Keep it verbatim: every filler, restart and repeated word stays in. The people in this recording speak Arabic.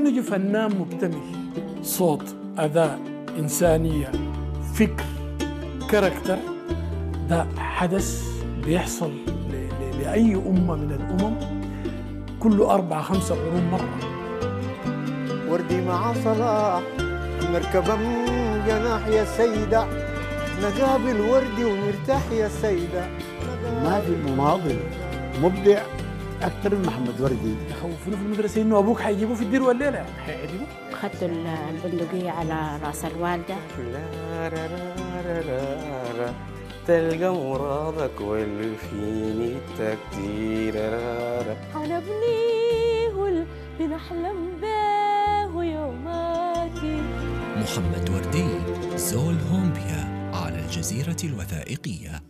نجي فنان مكتمل، صوت، أداء، إنسانية، فكر، كاركتر، ده حدث بيحصل لأي أمة من الأمم كل أربعة خمسة قرون مرة. وردي مع صلاح نركب جناح يا سيدة، نقابل وردي ونرتاح يا سيدة. ما في مناضل مبدع أكثر من محمد وردي. يخوفونا في المدرسة إنه أبوك حيجيبوه في الدير والليلة، يعني حيعجبوه. أخذت البندقية على رأس الوالدة. تلقى مرادك والفيني التكتير. أنا بنيه اللي بنحلم به يوماتي. محمد وردي، زول هومبيا على الجزيرة الوثائقية.